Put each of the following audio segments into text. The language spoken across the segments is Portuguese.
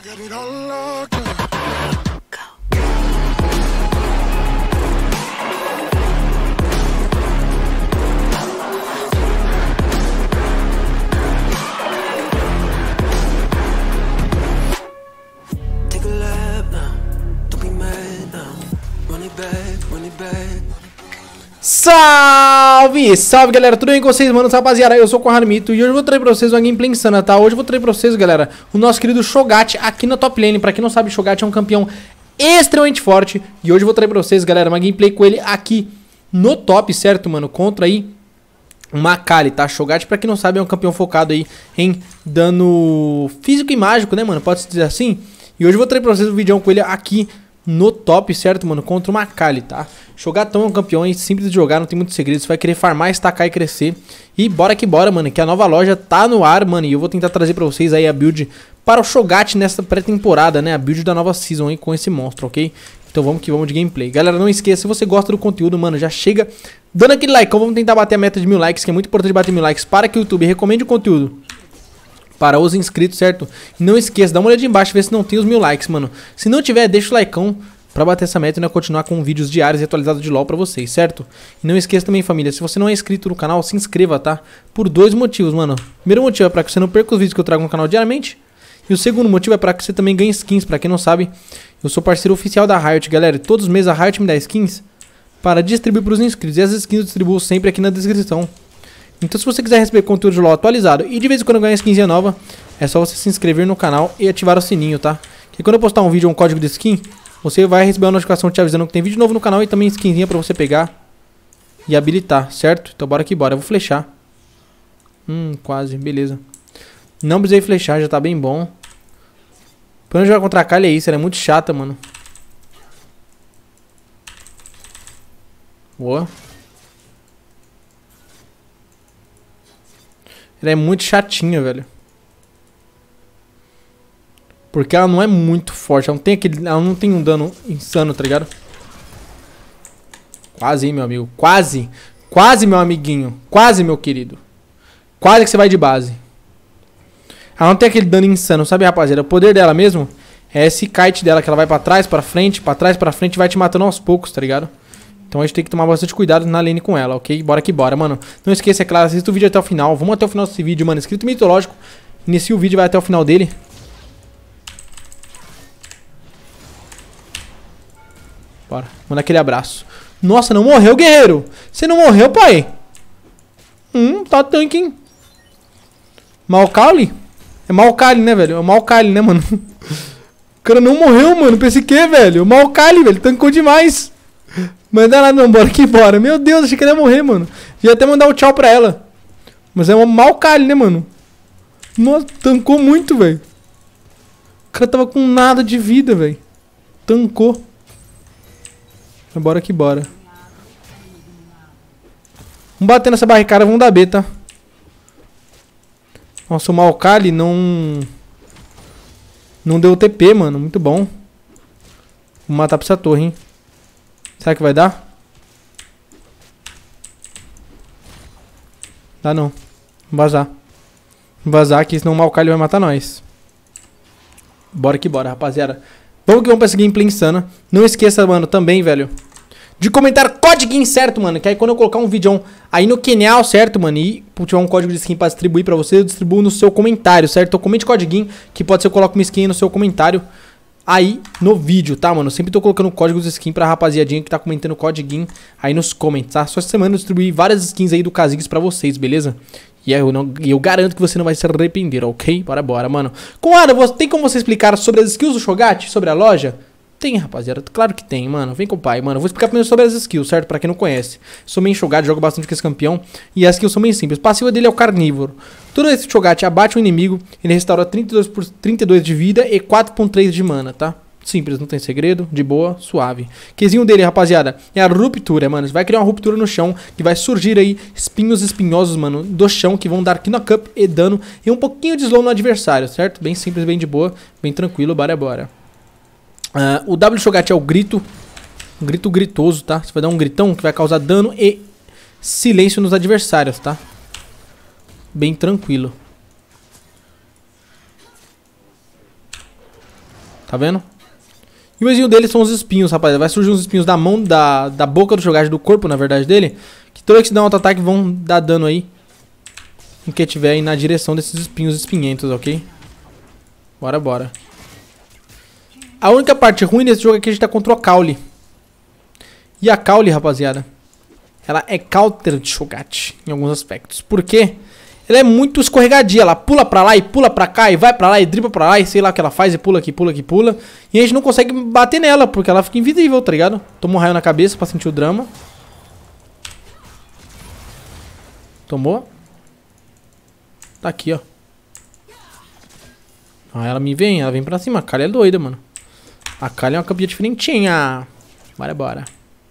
Salve, salve galera, tudo bem com vocês, mano? Rapaziada, eu sou o Corramito e hoje eu vou trazer pra vocês uma gameplay insana, tá? Hoje eu vou trazer pra vocês, galera, o nosso querido Cho'Gath aqui na top lane. Pra quem não sabe, Cho'Gath é um campeão extremamente forte. E hoje eu vou trazer pra vocês, galera, uma gameplay com ele aqui no top, certo, mano? Contra aí uma Akali, tá? Cho'Gath, pra quem não sabe, é um campeão focado aí em dano físico e mágico, né, mano? Pode-se dizer assim. E hoje eu vou trazer pra vocês um vídeo com ele aqui no top, certo, mano? Contra uma Akali, tá? Cho'Gath é um campeão simples de jogar, não tem muito segredo. Você vai querer farmar, estacar e crescer. E bora que bora, mano, que a nova loja tá no ar, mano. E eu vou tentar trazer pra vocês aí a build para o Cho'Gath nessa pré-temporada, né? A build da nova season aí com esse monstro, ok? Então vamos que vamos de gameplay. Galera, não esqueça, se você gosta do conteúdo, mano, já chega dando aquele like. Vamos tentar bater a meta de 1000 likes, que é muito importante bater 1000 likes para que o YouTube recomende o conteúdo para os inscritos, certo? E não esqueça, dá uma olhadinha embaixo, ver se não tem os 1000 likes, mano. Se não tiver, deixa o likeão pra bater essa meta e continuar com vídeos diários e atualizados de LoL pra vocês, certo? E não esqueça também, família, se você não é inscrito no canal, se inscreva, tá? Por dois motivos, mano. O primeiro motivo é pra que você não perca os vídeos que eu trago no canal diariamente. E o segundo motivo é pra que você também ganhe skins. Pra quem não sabe, eu sou parceiro oficial da Riot, galera. Todos os meses a Riot me dá skins para distribuir pros inscritos. E as skins eu distribuo sempre aqui na descrição. Então se você quiser receber conteúdo de LoL atualizado e de vez em quando ganhar skinzinha nova, é só você se inscrever no canal e ativar o sininho, tá? Que quando eu postar um vídeo ou um código de skin, você vai receber uma notificação te avisando que tem vídeo novo no canal e também skinzinha pra você pegar e habilitar, certo? Então bora que bora. Eu vou flechar. Quase, beleza. Não precisei flechar, já tá bem bom. Pra jogar contra a Akali é isso, ela é muito chata, mano. Boa. Ela é muito chatinha, velho. Porque ela não é muito forte, ela não tem um dano insano, tá ligado? Quase, hein, meu amigo. Quase. Quase, meu amiguinho. Quase, meu querido. Quase que você vai de base. Ela não tem aquele dano insano, sabe, rapaziada? O poder dela mesmo é esse kite dela, que ela vai pra trás, pra frente e vai te matando aos poucos, tá ligado? Então a gente tem que tomar bastante cuidado na lane com ela, ok? Bora que bora, mano. Não esqueça, é claro, assista o vídeo até o final. Vamos até o final desse vídeo, mano. Escrito mitológico. Inicia o vídeo e vai até o final dele. Bora, manda aquele abraço. Nossa, não morreu, guerreiro. Você não morreu, pai? Tá tanque, hein? Maokai? É Maokai, né, velho? É Maokai, né, mano? O cara não morreu, mano. Pensei que, velho? Maokai, velho. Tancou demais. Manda lá, não. Bora que bora. Meu Deus, achei que ele ia morrer, mano. Ia até mandar o tchau pra ela. Mas é uma Maokai, né, mano? Nossa, tancou muito, velho. O cara tava com nada de vida, velho. Tancou. Bora que bora. Vamos bater nessa barricada, vamos dar B, tá? Nossa, o Maokai não deu TP, mano. Muito bom. Vou matar pra essa torre, hein? Será que vai dar? Dá não. Vamos vazar. Vamos vazar aqui, senão o Maokai vai matar nós. Bora que bora, rapaziada. Vamos que vamos pra essa gameplay insana. Não esqueça, mano, também, velho, de comentar código, certo, mano? Que aí quando eu colocar um vídeo aí no canal, certo, mano? E tiver um código de skin pra distribuir pra você, eu distribuo no seu comentário, certo? Então comente código, que pode ser eu coloco uma skin aí no seu comentário aí no vídeo, tá, mano? Eu sempre tô colocando códigos de skin pra rapaziadinha que tá comentando código aí nos comments, tá? Só essa semana eu distribuí várias skins aí do Kha'Zix pra vocês, beleza? E eu garanto que você não vai se arrepender, ok? Bora, mano. Conrado, tem como você explicar sobre as skills do Cho'Gath? Sobre a loja? Tem, rapaziada. Claro que tem, mano. Vem com o pai, mano. Eu vou explicar primeiro sobre as skills, certo? Pra quem não conhece. Sou meio Cho'Gath, jogo bastante com esse campeão. E as skills são bem simples. Passiva dele é o carnívoro. Todo esse Cho'Gath abate o inimigo. Ele restaura 32 de vida e 4.3 de mana, tá? Simples, não tem segredo, de boa, suave. Quezinho dele, rapaziada, é a ruptura, mano. Você vai criar uma ruptura no chão, que vai surgir aí espinhos espinhosos, mano, do chão, que vão dar knock-up e dano e um pouquinho de slow no adversário, certo? Bem simples, bem de boa, bem tranquilo, bora. O W Cho'Gath é o grito, um grito gritoso, tá? Você vai dar um gritão que vai causar dano e silêncio nos adversários, tá? Bem tranquilo. Tá vendo? E o exinho dele são os espinhos, rapaziada. Vai surgir uns espinhos da mão, da boca do Cho'Gath, do corpo, na verdade, dele. Que toda vez que dá um auto-ataque vão dar dano aí. Em que tiver aí na direção desses espinhos espinhentos, ok? Bora, bora. A única parte ruim desse jogo é que a gente tá contra o Caule. E a Caule, rapaziada, ela é counter de Cho'Gath em alguns aspectos. Por quê? Ela é muito escorregadia. Ela pula pra lá e pula pra cá e vai pra lá e dribla pra lá e sei lá o que ela faz e pula aqui, pula aqui, pula. E a gente não consegue bater nela porque ela fica invisível, tá ligado? Toma um raio na cabeça pra sentir o drama. Tomou. Tá aqui, ó. Ah, ela vem pra cima. A Kali é doida, mano. A Kali é uma campeã diferentinha. Bora, bora.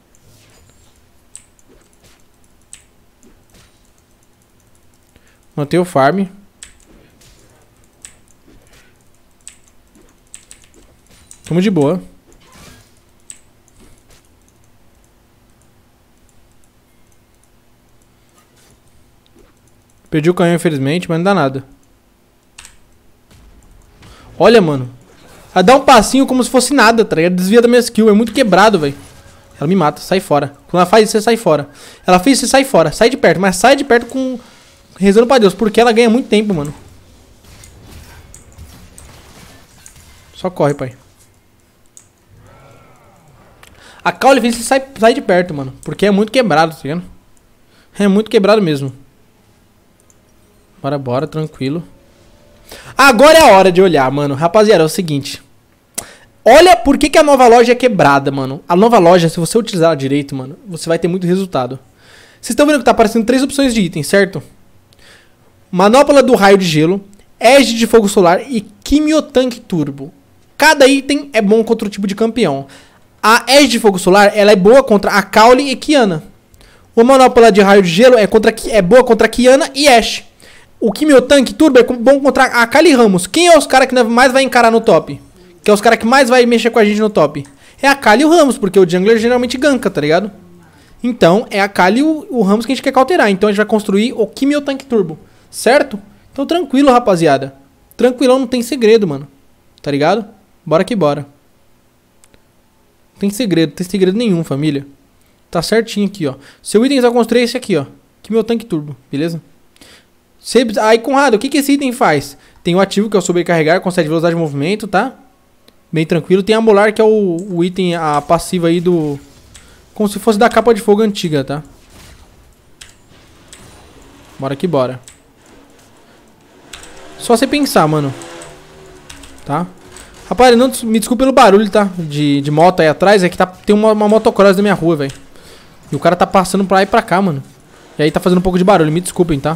Mantei o farm. Tamo de boa. Perdi o canhão, infelizmente, mas não dá nada. Olha, mano. Ela dá um passinho como se fosse nada, tá ligado? Desvia da minha skill. É muito quebrado, velho. Ela me mata, sai fora. Quando ela faz isso, você sai fora. Ela fez isso, você sai fora. Sai de perto, mas sai de perto com... rezando pra Deus, porque ela ganha muito tempo, mano. Só corre, pai. A Caule fez isso, sai de perto, mano. Porque é muito quebrado, tá ligado? É muito quebrado mesmo. Bora, bora, tranquilo. Agora é a hora de olhar, mano. Rapaziada, é o seguinte. Olha por que a nova loja é quebrada, mano. A nova loja, se você utilizar ela direito, mano, você vai ter muito resultado. Vocês estão vendo que tá aparecendo 3 opções de item, certo? Manopla do raio de gelo, Edge de fogo solar e Quimiotanque turbo. Cada item é bom contra o tipo de campeão. A Edge de fogo solar, ela é boa contra a Caule e Qiyana. O Manopla de raio de gelo é boa contra a Qiyana e Ashe. O Quimiotanque turbo é bom contra a Kali Ramos. Quem é os caras que mais vai encarar no top? Que é os caras que mais vai mexer com a gente no top? É a Kali e o Ramos, porque o jungler geralmente ganka, tá ligado? Então, é a Kali e o Ramos que a gente quer cauterar. Então, a gente vai construir o Quimiotanque turbo. Certo? Então, tranquilo, rapaziada. Tranquilão, não tem segredo, mano. Tá ligado? Bora que bora. Não tem segredo nenhum, família. Tá certinho aqui, ó. Seu item que você vai construir é esse aqui, ó. Quimiotanque turbo, beleza? Aí, Conrado, o que esse item faz? Tem o ativo, que é o sobrecarregar, concede velocidade de movimento, tá? Bem tranquilo. Tem a molar, que é o item, a passiva aí do... como se fosse da capa de fogo antiga, tá? Bora que bora. Só você pensar, mano. Tá? Rapaz, não me desculpe pelo barulho, tá? De moto aí atrás. É que tem uma motocross na minha rua, velho. E o cara tá passando pra lá e pra cá, mano. E aí tá fazendo um pouco de barulho. Me desculpem, tá?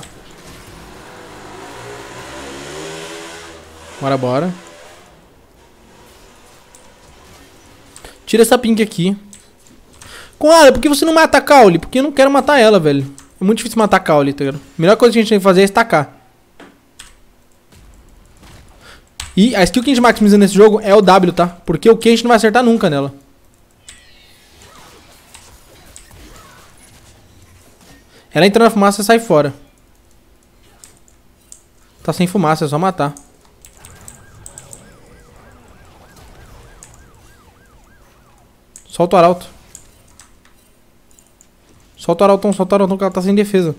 Bora, bora. Tira essa pink aqui. Conrado, por que você não mata a Caule? Porque eu não quero matar ela, velho. É muito difícil matar a Caule, tá ligado? A melhor coisa que a gente tem que fazer é estacar. E a skill que a gente maximiza nesse jogo é o W, tá? Porque o Q a gente não vai acertar nunca nela. Ela entra na fumaça e sai fora. Tá sem fumaça, é só matar. Solta o arauto. Solta o arautão, que ela tá sem defesa.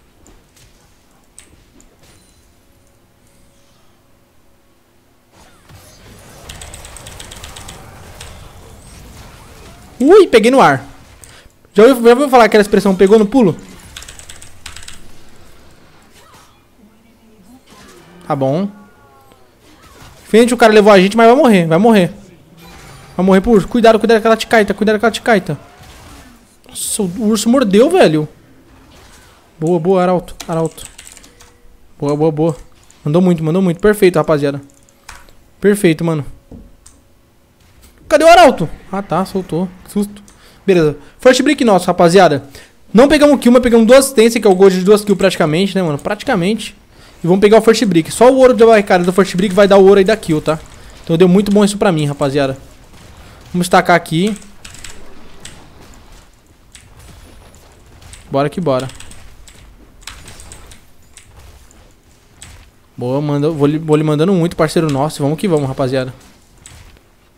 Ui, peguei no ar. Já ouviu falar aquela expressão pegou no pulo? Tá bom. Frente, o cara levou a gente, mas vai morrer, vai morrer. Vai morrer por... Cuidado que ela te caita, Nossa, o urso mordeu, velho. Boa, boa, arauto. Boa, boa, boa. Mandou muito. Perfeito, rapaziada. Perfeito, mano. Cadê o arauto? Ah, tá, soltou. Susto. Beleza. First break nosso, rapaziada. Não pegamos kill, mas pegamos 2 assistências, que é o gold de 2 kills praticamente, né, mano? Praticamente. E vamos pegar o first break. Só o ouro da barricada do first break vai dar o ouro aí da kill, tá? Então deu muito bom isso pra mim, rapaziada. Vamos estacar aqui. Bora que bora. Boa, vou lhe mandando muito, parceiro nosso. Vamos que vamos, rapaziada.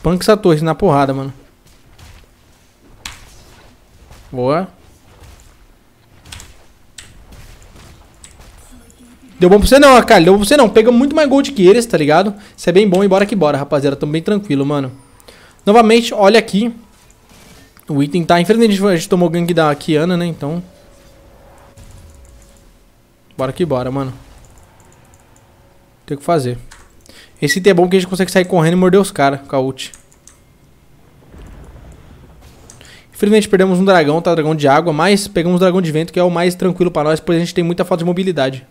Espanca essa torre na porrada, mano. Boa. Deu bom pra você não, Akali. Deu bom pra você não. Pega muito mais gold que eles, tá ligado? Isso é bem bom e bora que bora, rapaziada. Tamo bem tranquilo, mano. Novamente, olha aqui. O item tá... Infelizmente a gente tomou gank da Kiana, né? Então... Bora que bora, mano. Tem o que fazer. Esse item é bom que a gente consegue sair correndo e morder os caras com a ult. Infelizmente perdemos um dragão, tá? Dragão de água. Mas pegamos um dragão de vento, que é o mais tranquilo pra nós. Pois a gente tem muita falta de mobilidade.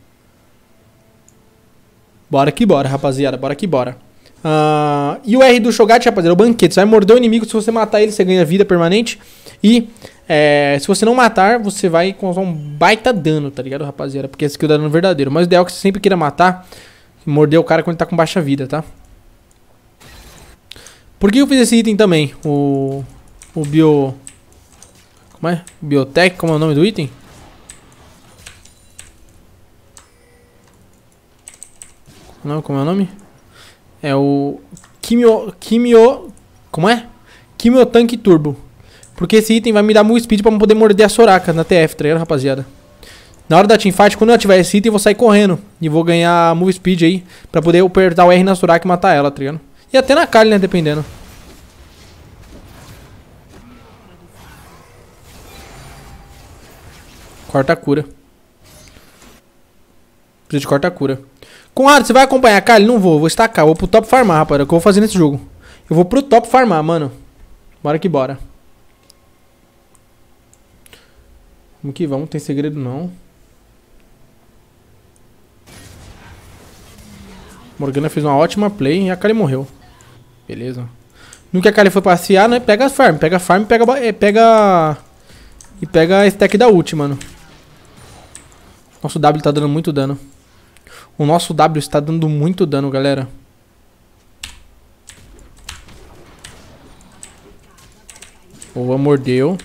Bora que bora, rapaziada. Bora que bora. E o R do Shogat, rapaziada, é o banquete. Você vai morder o inimigo. Se você matar ele, você ganha vida permanente. E se você não matar, você vai causar um baita dano, tá ligado, rapaziada? Porque esse aqui é o dano verdadeiro. Mas o ideal é que você sempre queira matar e morder o cara quando ele tá com baixa vida, tá? Por que eu fiz esse item também? O Bio... Como é? Biotech, como é o nome do item? Não, como é o nome? É o como é? Quimio Tank Turbo. Porque esse item vai me dar move speed pra poder morder a Soraka na TF, tá ligado, rapaziada? Na hora da teamfight, quando eu ativar esse item, eu vou sair correndo. E vou ganhar move speed aí, pra poder apertar o R na Soraka e matar ela, tá ligado? E até na Kali, né, dependendo. Corta a cura. Preciso de corta a cura. Conrado, você vai acompanhar a Kali? Não vou, vou estacar. Vou pro top farmar, rapaz. É o que eu vou fazer nesse jogo. Eu vou pro top farmar, mano. Bora que bora. Vamos que vamos, não tem segredo não. Morgana fez uma ótima play e a Kali morreu. Beleza. No que a Kali foi passear, né? Pega a farm, pega e pega a stack da ult, mano. Nosso W tá dando muito dano. O nosso W está dando muito dano, galera. Boa, mordeu.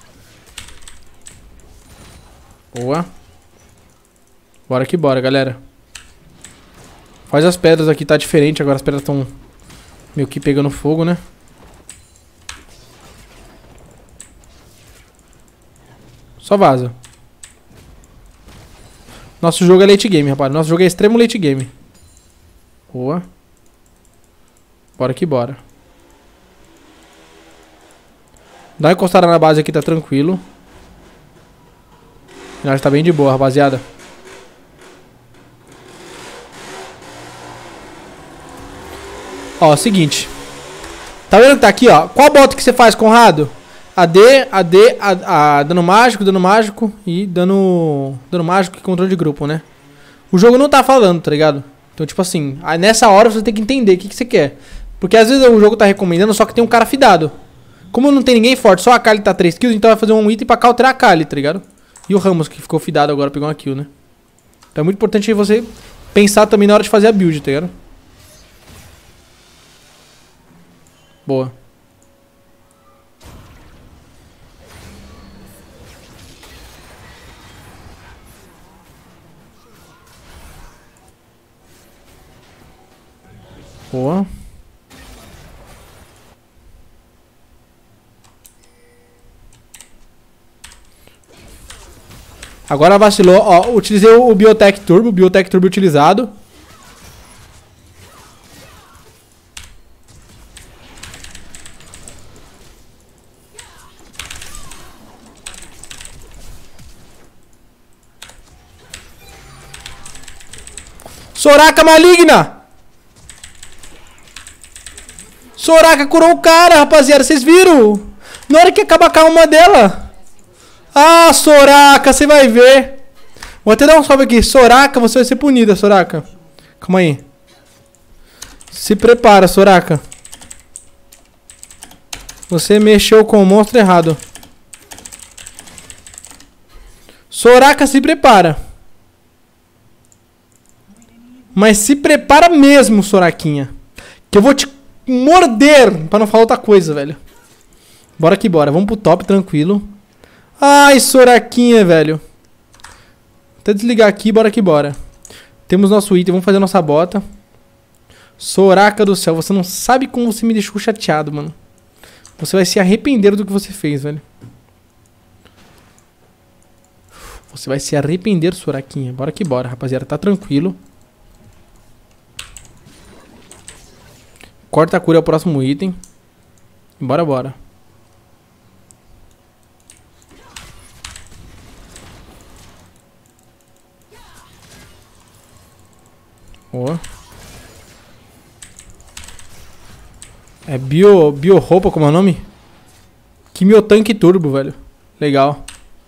Boa. Bora que bora, galera. Faz as pedras aqui, tá diferente. Agora as pedras estão meio que pegando fogo, né? Só vaza. Nosso jogo é late game, rapaz. Nosso jogo é extremo late game. Boa. Bora que bora. Dá uma encostada na base aqui, tá tranquilo. Já tá bem de boa, rapaziada. Ó, seguinte. Tá vendo que tá aqui, ó? Qual bota que você faz, Conrado? AD, dano mágico e dano mágico e controle de grupo, né? O jogo não tá falando, tá ligado? Então, tipo assim, aí nessa hora você tem que entender o que você quer. Porque às vezes o jogo tá recomendando, só que tem um cara fidado. Como não tem ninguém forte, só a Kali tá 3 kills, então vai fazer um item pra counterar a Kali, tá ligado? E o Ramos, que ficou fidado agora, pegou uma kill, né? Então é muito importante você pensar também na hora de fazer a build, tá ligado? Boa. Boa. Agora vacilou. Ó, utilizei o Biotech Turbo utilizado. Soraka maligna! Soraka curou o cara, rapaziada. Vocês viram? Na hora que acaba a alma dela. Ah, Soraka, você vai ver. Vou até dar um salve aqui. Soraka, você vai ser punida, Soraka. Calma aí. Se prepara, Soraka. Você mexeu com o monstro errado. Soraka, se prepara. Mas se prepara mesmo, Soraquinha. Que eu vou te morder. Pra não falar outra coisa, velho. Bora que bora. Vamos pro top, tranquilo. Ai, Soraquinha, velho. Vou até desligar aqui, bora que bora. Temos nosso item, vamos fazer nossa bota. Soraka do céu, você não sabe como você me deixou chateado, mano. Você vai se arrepender do que você fez, velho. Você vai se arrepender, Soraquinha. Bora que bora, rapaziada. Tá tranquilo. Corta a cura é o próximo item. Bora, bora. Boa. É bio-roupa, como é o nome? Quimiotanque Turbo, velho. Legal.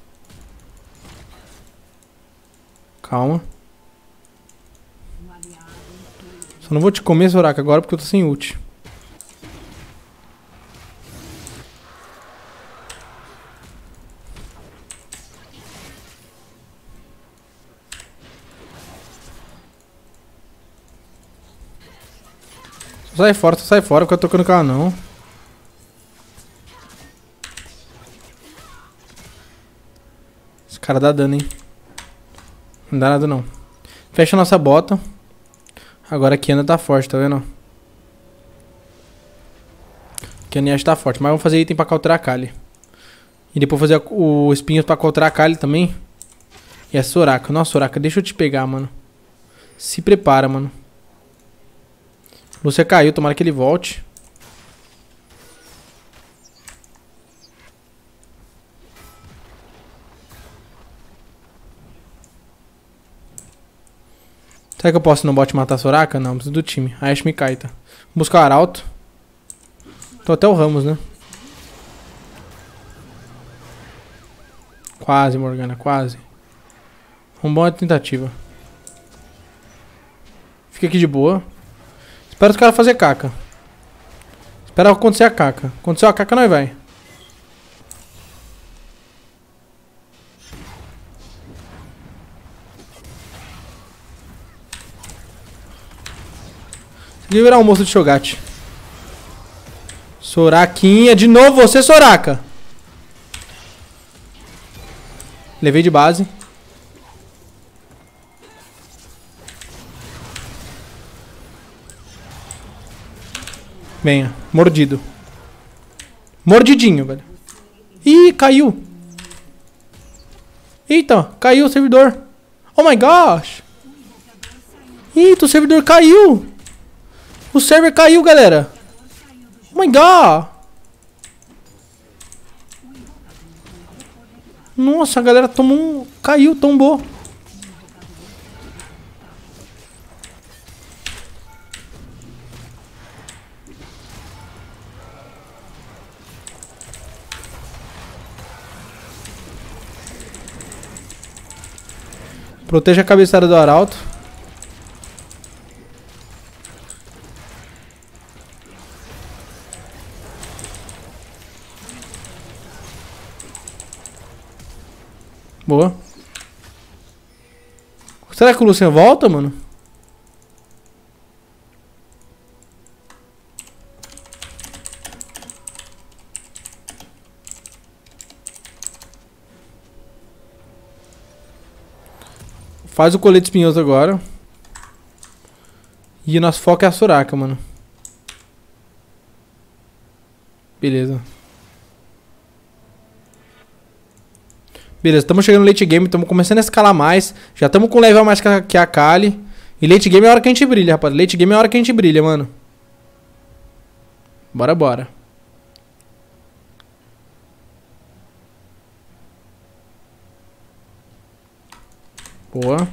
Calma. Só não vou te comer, Soraka, agora porque eu tô sem ult. Só sai fora, porque eu tô tocando carro não. Esse cara dá dano, hein? Não dá nada não. Fecha a nossa bota. Agora a Kiana tá forte, tá vendo? A Kiana tá forte, mas vamos fazer item pra counterar a Kali. E depois fazer o espinhos pra counterar a Kali também. E a Soraka. Nossa, Soraka, deixa eu te pegar, mano. Se prepara, mano. Lúcia caiu, tomara que ele volte. Será que eu posso no bot matar a Soraka? Não, preciso do time. A Ashe me cai, tá? Vou buscar o Arauto. Tô até o Ramos, né? Quase, Morgana, quase. Uma boa tentativa. Fica aqui de boa. Espera os caras fazer caca. Espera acontecer a caca. Aconteceu a caca, nós vai. Consegui virar um moço de Cho'Gath. Soraquinha, de novo você, Soraka. Levei de base. Venha, mordido. Mordidinho, velho. Ih, caiu. Eita, caiu o servidor. Oh my gosh. Eita, o servidor caiu. O server caiu, galera. Oh my god. Nossa, a galera tomou um... Caiu, tombou. Proteja a cabeçada do Arauto. Boa. Será que o Lucian volta, mano? Faz o colete espinhoso agora. E o nosso foco é a Soraka, mano. Beleza. Beleza, estamos chegando no late game, estamos começando a escalar mais. Já estamos com level mais que a Kali. E late game é a hora que a gente brilha, rapaz. Late game é a hora que a gente brilha, mano. Bora, bora. Boa.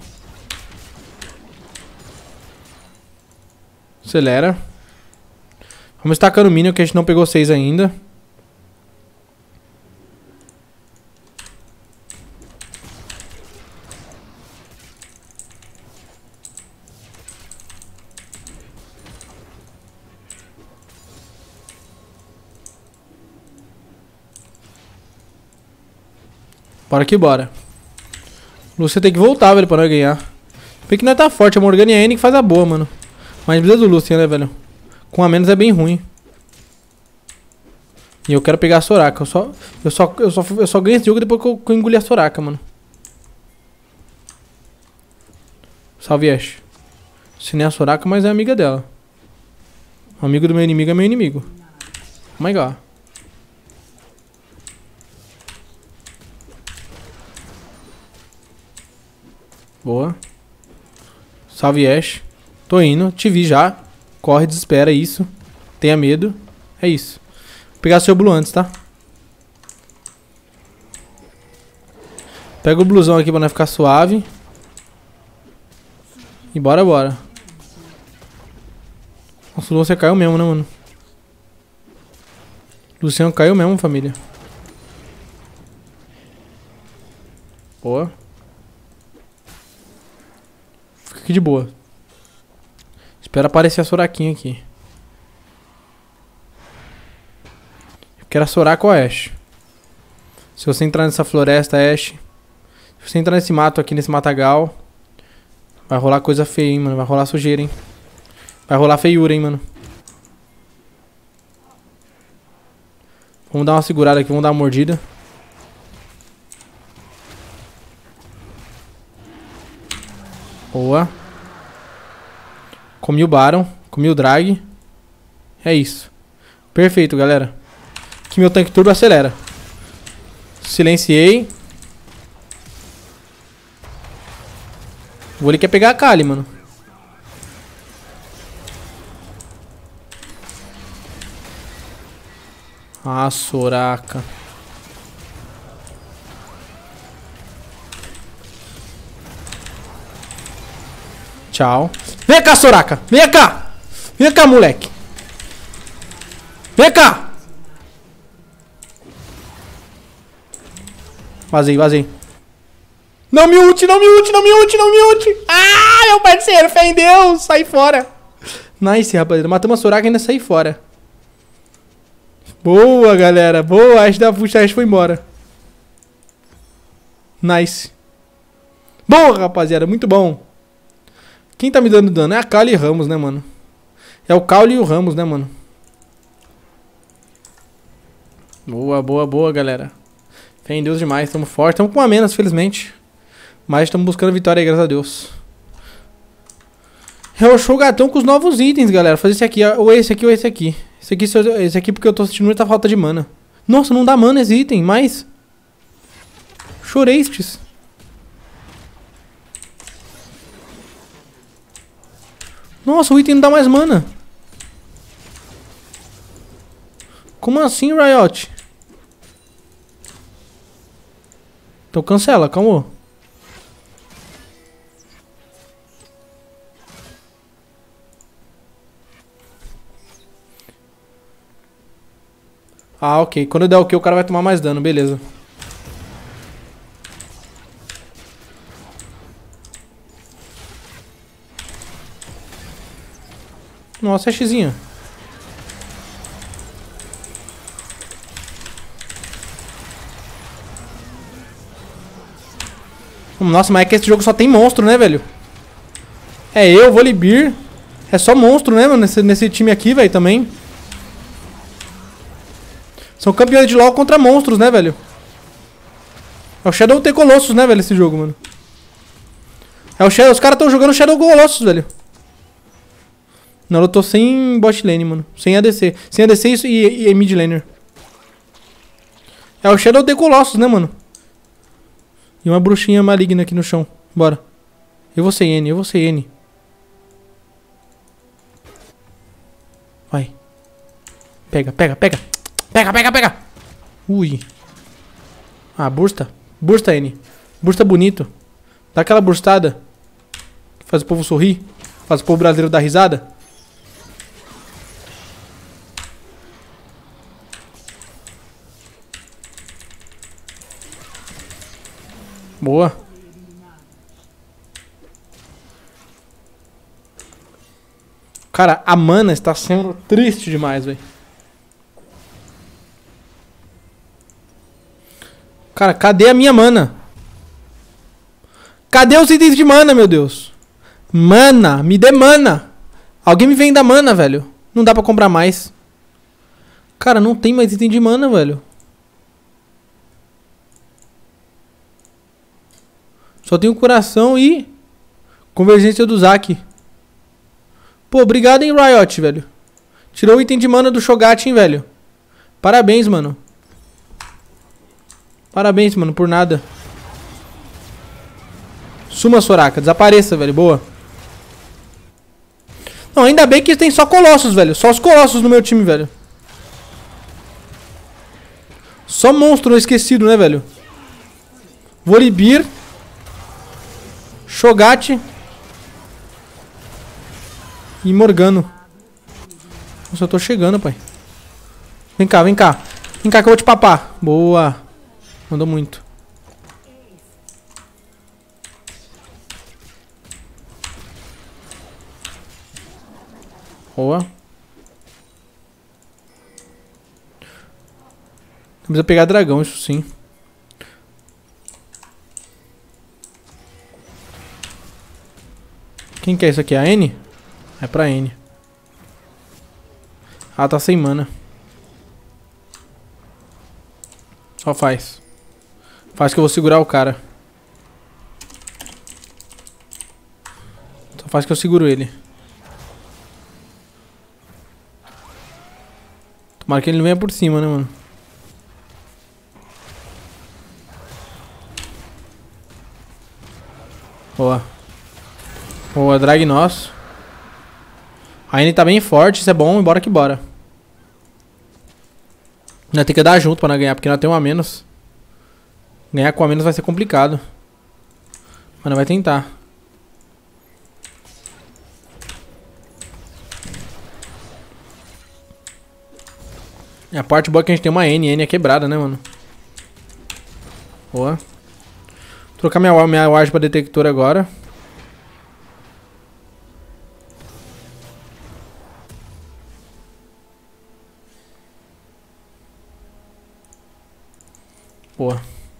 Acelera. Vamos estacando o minion que a gente não pegou 6 ainda. Bora que bora. Lúcia tem que voltar, velho, pra nós ganhar. Bem que nós tá forte, a Morgana e a Annie que faz a boa, mano. Mas precisa do Lucian, né, velho? Com a menos é bem ruim. E eu quero pegar a Soraka. Eu só ganho esse jogo depois que eu engolir a Soraka, mano. Salve, Ashe. Se nem a Soraka, mas é amiga dela. O amigo do meu inimigo é meu inimigo. Oh my god. Boa. Salve, Ashe. Tô indo. Te vi já. Corre, desespera. Isso. Tenha medo. É isso. Vou pegar seu blue antes, tá? Pega o blusão aqui pra não ficar suave. E bora, bora. Nossa, o Luciano caiu mesmo, né, mano? Luciano caiu mesmo, família. Boa. Fica aqui de boa. Espera aparecer a Soraquinha aqui. Eu quero a Soraka ou a Ashe. Se você entrar nessa floresta, Ashe. Se você entrar nesse mato aqui, nesse matagal, vai rolar coisa feia, hein, mano. Vai rolar sujeira, hein. Vai rolar feiura, hein, mano. Vamos dar uma segurada aqui, vamos dar uma mordida. Boa. Comi o Baron, comi o Drag. É isso. Perfeito, galera. Aqui meu tanque turbo acelera. Silenciei. O Voli quer pegar a Kali, mano. Ah, Soraka. Tchau. Vem cá, Soraka. Vem cá. Vem cá, moleque. Vem cá. Vazei, vazei. Não me ult, não me ult, não me ult, não me ult. Ah, meu parceiro, fé em Deus. Sai fora. Nice, rapaziada. Matamos a Soraka e ainda saí fora. Boa, galera. Boa. A Ashe da puxa, a Ashe foi embora. Nice. Boa, rapaziada. Muito bom. Quem tá me dando dano é a Kali e Ramos, né, mano? É o Caule e o Ramos, né, mano? Boa, boa, boa, galera. Fé em Deus demais. Tamo forte. Tamo com uma menos, felizmente. Mas estamos buscando vitória aí, graças a Deus. Relaxou o gatão com os novos itens, galera. Fazer esse aqui, ou esse aqui, ou esse aqui. Esse aqui porque eu tô sentindo muita falta de mana. Nossa, não dá mana esse item, mas... Chorestes. Nossa, o item não dá mais mana. Como assim, Riot? Então cancela, calma. Ah, ok. Quando eu der o Q, o cara vai tomar mais dano. Beleza. Nossa, é xizinha. Nossa, mas é que esse jogo só tem monstro, né, velho? É eu, Volibear. É só monstro, né, mano? Nesse time aqui, velho, também. São campeões de LoL contra monstros, né, velho? É o Shadow of the Colossus, né, velho, esse jogo, mano. É o Shadow... Os caras estão jogando Shadow Colossus, velho. Não, eu tô sem bot lane, mano. Sem ADC. Sem ADC isso e mid laner. É o Shadow of the Colossus, né, mano? E uma bruxinha maligna aqui no chão. Bora. Eu vou ser N, eu vou ser N. Vai. Pega, pega, pega. Pega, pega, pega. Ui. Ah, bursta. Bursta, N. Bursta bonito. Dá aquela burstada. Faz o povo sorrir. Faz o povo brasileiro dar risada. Boa. Cara, a mana está sendo triste demais, velho. Cara, cadê a minha mana? Cadê os itens de mana, meu Deus? Mana, me dê mana. Alguém me venda mana, velho. Não dá pra comprar mais. Cara, não tem mais item de mana, velho. Só tem o coração e... Convergência do Zac. Pô, obrigado, hein, Riot, velho. Tirou o item de mana do Cho'Gath, hein, velho. Parabéns, mano. Parabéns, mano, por nada. Suma, Soraka. Desapareça, velho. Boa. Não, ainda bem que tem só colossos, velho. Só os colossos no meu time, velho. Só monstro esquecido, né, velho? Volibear. Cho'Gath. E Morgano. Nossa, eu tô chegando, pai. Vem cá, vem cá. Vem cá que eu vou te papar. Boa. Mandou muito. Boa. Precisa pegar dragão, isso sim. Quem que é isso aqui? A N? É pra N. Ah, tá sem mana. Só faz. Faz que eu vou segurar o cara. Só faz que eu seguro ele. Tomara que ele não venha por cima, né, mano? Boa. Boa, drag nosso. A N tá bem forte, isso é bom, bora que bora. Nós tem que dar junto pra nós ganhar, porque nós temos um a menos. Ganhar com a menos vai ser complicado. Mas nós vai tentar. E a parte boa é que a gente tem uma N. N é quebrada, né, mano? Boa. Trocar minha ward pra detector agora. Boa.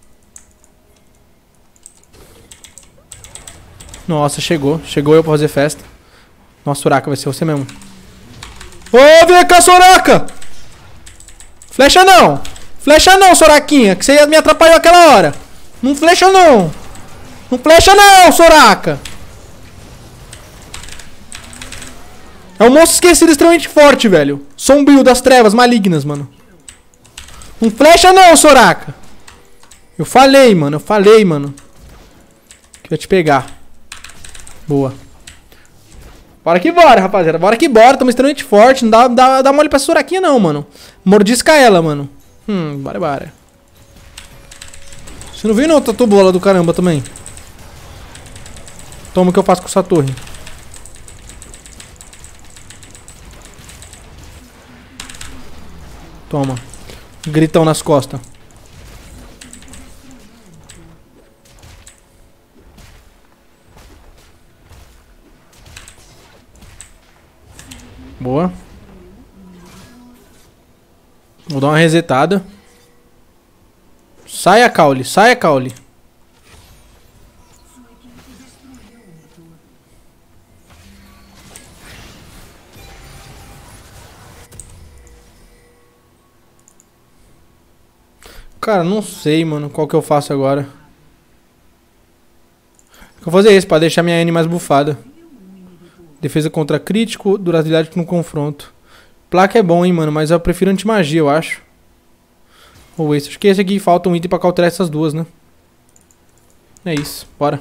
Nossa, chegou. Chegou eu pra fazer festa. Nossa, Soraka, vai ser você mesmo. Ô, vem cá, Soraka! Flecha não! Flecha não, Soraquinha, que você me atrapalhou aquela hora. Não flecha não! Não flecha não, Soraka! É um monstro esquecido extremamente forte, velho. Sombrio das trevas malignas, mano. Não flecha não, Soraka! Eu falei, mano. Que eu ia te pegar. Boa. Bora que bora, rapaziada. Bora que bora. Tamo extremamente forte. Não dá mole pra Soraquinha, não, mano. Mordisca ela, mano. Bora. Você não viu, não, tatu bola do caramba também. Toma o que eu faço com essa torre. Toma. Gritão nas costas. Boa. Vou dar uma resetada. Saia, Caule. Saia, Caule. Cara, não sei, mano, qual que eu faço agora. Vou fazer esse pra deixar minha N mais bufada. Defesa contra crítico, durabilidade no confronto. Placa é bom, hein, mano, mas eu prefiro anti-magia, eu acho. Ou esse. Acho que esse aqui falta um item pra cauterar essas duas, né? É isso, bora.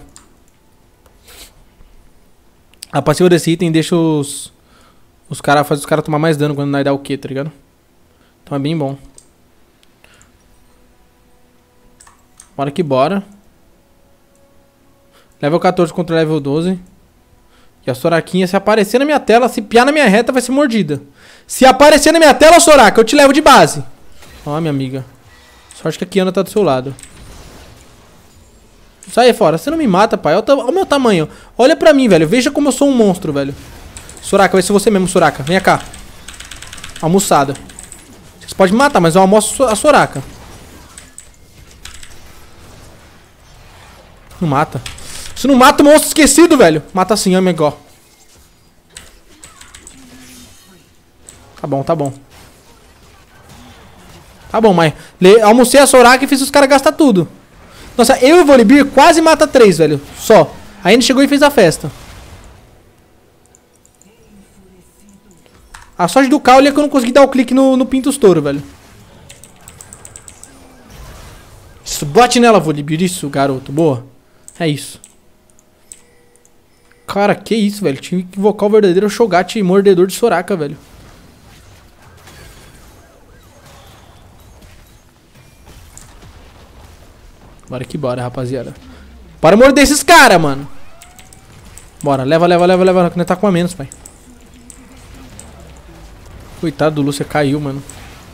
A passiva desse item deixa os caras, faz os caras tomar mais dano quando nós dá o Q, tá ligado? Então é bem bom. Bora que bora. Level 14 contra level 12. E a Soraquinha, se aparecer na minha tela, se piar na minha reta, vai ser mordida. Se aparecer na minha tela, Soraka, eu te levo de base. Ó, minha amiga. Sorte que a Kiana tá do seu lado. Sai fora. Você não me mata, pai. Olha o meu tamanho. Olha pra mim, velho. Veja como eu sou um monstro, velho. Soraka, vai ser você mesmo, Soraka. Vem cá. Almoçada. Vocês podem me matar, mas eu almoço a Soraka. Não mata. Você não mata o monstro esquecido, velho. Mata assim, amigo. Tá bom, tá bom. Tá bom, mas... almocei a Soraka e fiz os caras gastar tudo. Nossa, eu e o Volibear quase mata 3, velho. Só. Aí ele chegou e fez a festa. A sorte do caule é que eu não consegui dar o clique no Pintus Touro, velho. Isso, bate nela, Volibear. Isso, garoto. Boa. É isso. Cara, que isso, velho. Tinha que invocar o verdadeiro Shogat mordedor de Soraka, velho. Bora que bora, rapaziada. Bora morder esses caras, mano. Bora, leva, que nós tá com a menos, pai. Coitado do Lúcia, caiu, mano.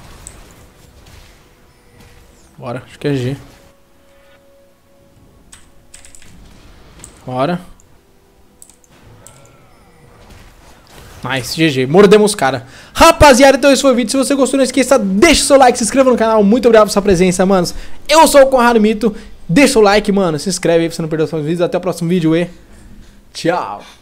Bora, acho que é G. Bora. Nice, GG. Mordemos os caras. Rapaziada, então esse foi o vídeo. Se você gostou, não esqueça, deixa o seu like, se inscreva no canal. Muito obrigado por sua presença, manos. Eu sou o Conrado Mito. Deixa o like, mano. Se inscreve aí pra você não perder os próximos vídeos. Até o próximo vídeo e tchau.